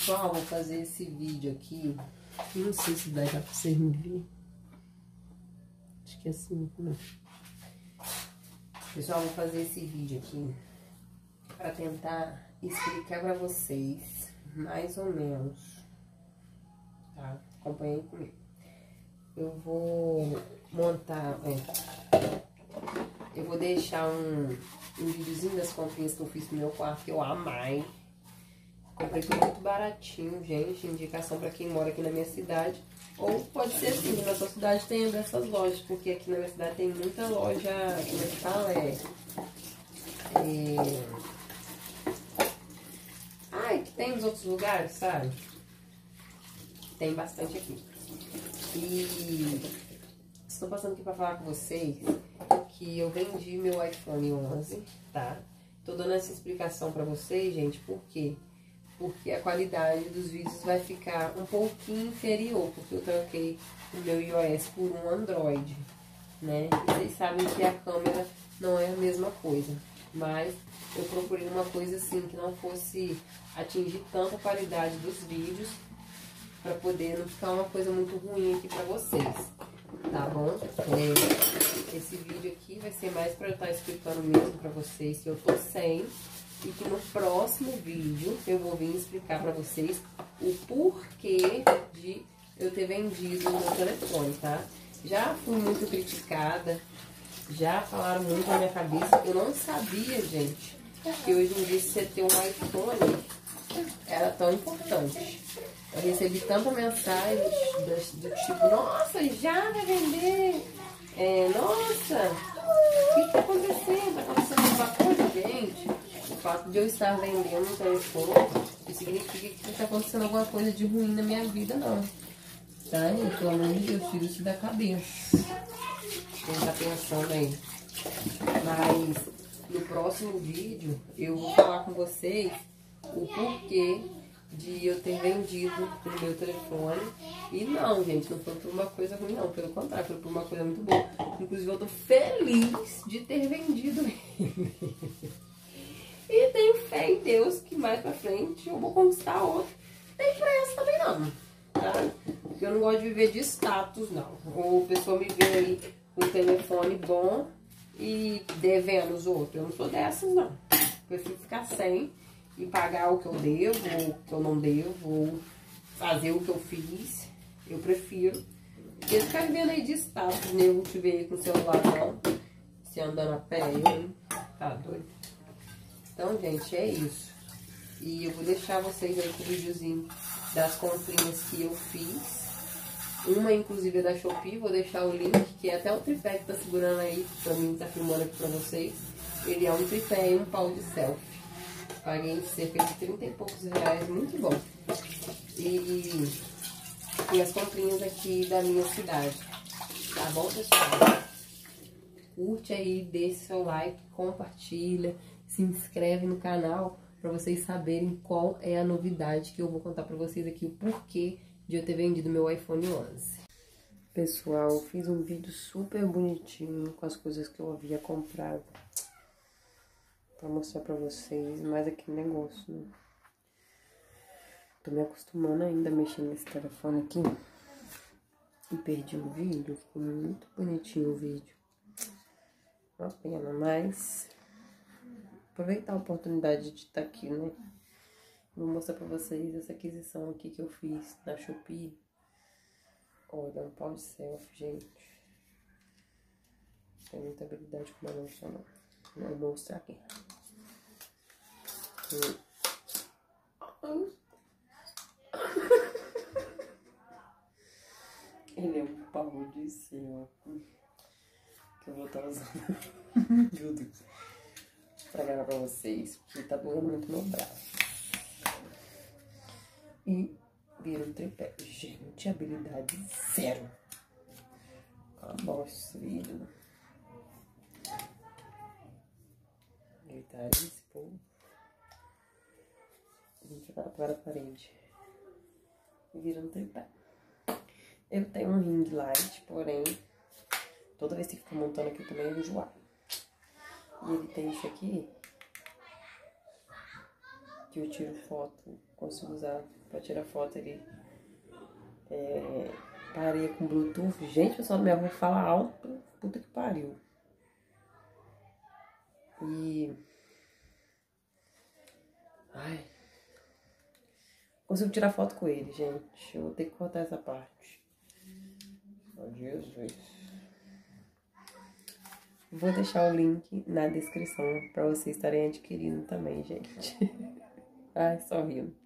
Pessoal, vou fazer esse vídeo aqui. Não sei se dá pra vocês me verem. Acho que é assim, né? Pessoal, vou fazer esse vídeo aqui para tentar explicar para vocês, mais ou menos, tá? Acompanhem comigo. Eu vou montar, eu vou deixar um videozinho das comprinhas que eu fiz no meu quarto, que eu amei. Comprei tudo muito baratinho, gente, indicação para quem mora aqui na minha cidade. Ou pode ser assim, na sua cidade tem dessas lojas, porque aqui na minha cidade tem muita loja, como é que fala? Ai, que tem nos outros lugares, sabe? Tem bastante aqui. E estou passando aqui para falar com vocês que eu vendi meu iPhone 11, tá? Tô dando essa explicação para vocês, gente, por quê? Porque a qualidade dos vídeos vai ficar um pouquinho inferior, porque eu troquei o meu iOS por um Android, né? E vocês sabem que a câmera não é a mesma coisa, mas eu procurei uma coisa assim que não fosse atingir tanta qualidade dos vídeos, para poder não ficar uma coisa muito ruim aqui para vocês, tá bom? Esse vídeo aqui vai ser mais para eu estar explicando mesmo para vocês que eu tô sem. E que no próximo vídeo eu vou vir explicar pra vocês o porquê de eu ter vendido o meu telefone, tá? Já fui muito criticada, já falaram muito na minha cabeça. Eu não sabia, gente, que hoje em dia você ter um iPhone era tão importante. Eu recebi tanta mensagem do tipo, nossa, já vai vender? Nossa, o que tá acontecendo? Tá acontecendo alguma coisa, gente? O fato de eu estar vendendo um telefone não significa que está acontecendo alguma coisa de ruim na minha vida, não. Tá? E, pelo amor de Deus, tira isso da cabeça. Quem tá pensando aí. Mas no próximo vídeo eu vou falar com vocês o porquê de eu ter vendido o meu telefone. E não, gente, não foi por uma coisa ruim, não. Pelo contrário, foi por uma coisa muito boa. Inclusive, eu tô feliz de ter vendido ele. E tenho fé em Deus que mais pra frente eu vou conquistar outro. Tem pressa também não, tá? Porque eu não gosto de viver de status, não. Ou a pessoa me vê aí com um telefone bom e devendo os outros. Eu não sou dessas, não. Prefiro ficar sem e pagar o que eu devo, ou o que eu não devo, ou fazer o que eu fiz. Eu prefiro. Porque ficar vivendo aí de status, né? Eu vou te ver aí com o celular, não. Se andando a pé, eu, tá doido. Então, gente, é isso. E eu vou deixar vocês aí com o videozinho das comprinhas que eu fiz. Uma, inclusive, é da Shopee. Vou deixar o link, que é até o tripé que tá segurando aí, pra mim, tá filmando aqui pra vocês. Ele é um tripé e um pau de selfie. Paguei cerca de 30 e poucos reais, muito bom. E as comprinhas aqui da minha cidade. Tá bom, pessoal? Curte aí, deixe seu like, compartilha. Se inscreve no canal para vocês saberem qual é a novidade que eu vou contar para vocês aqui, o porquê de eu ter vendido meu iPhone 11. Pessoal, eu fiz um vídeo super bonitinho com as coisas que eu havia comprado para mostrar para vocês, mas aquele negócio, né? Tô me acostumando ainda a mexer nesse telefone aqui e perdi o vídeo, ficou muito bonitinho o vídeo. Uma pena, mas aproveitar a oportunidade de estar aqui, né? Vou mostrar pra vocês essa aquisição aqui que eu fiz na Shopee. Olha, um pau de selfie, gente. Não tem muita habilidade com a lança, não. Vou mostrar aqui. Ele é um pau de selfie que eu vou estar usando. Meu Deus. Pra gravar pra vocês, porque tá doendo muito meu braço. E vira um tripé. Gente, habilidade zero. Acabou esse vídeo. Deitar esse povo. A gente vai para a parede. E vira um tripé. Ele tem um ring light, porém, toda vez que fica montando aqui também eu enjoar. E ele tem isso aqui, que eu tiro foto, consigo usar pra tirar foto ali. Parei com Bluetooth. Gente, o pessoal da minha rua fala alto, puta que pariu. E... ai... consigo tirar foto com ele, gente. Eu vou ter que cortar essa parte. Oh, Jesus. Vou deixar o link na descrição pra vocês estarem adquirindo também, gente. Ai, só rindo.